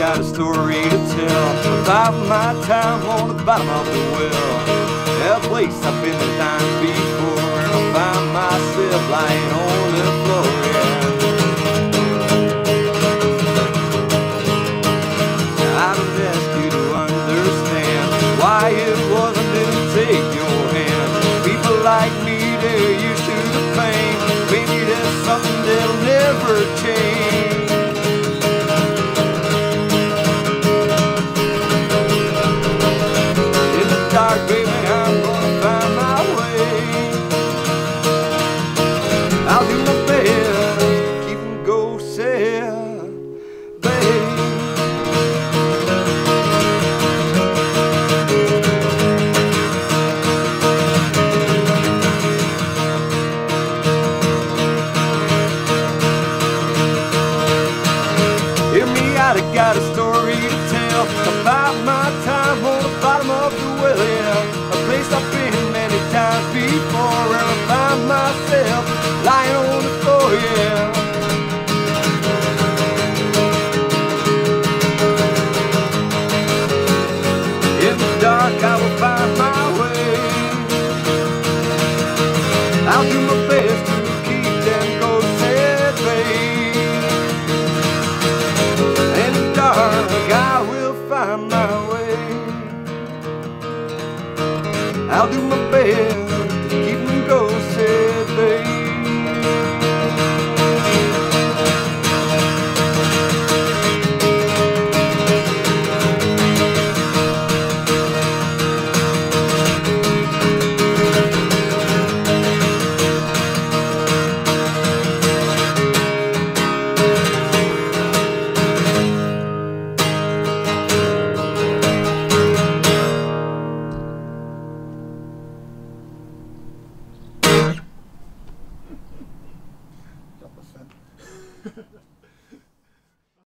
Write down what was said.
got a story to tell about my time on the bottom of the well. That place I've been to times before, and I find myself lying on the floor, I don't ask you to understand why it wasn't to take your hand. People like me, they're used to the pain. Maybe there's something that'll never change. Dark, baby, I'm gonna find my way. I'll do my best, keep them ghosts at bay. Hear me out, I got a story to tell about my time on the bottom of the well, yeah. A place I've been many times before, and I find myself lying on the floor, yeah. In the dark I will find my way. I'll do my best to keep them ghosts at bay. In the dark I will find my way. I'll do my best.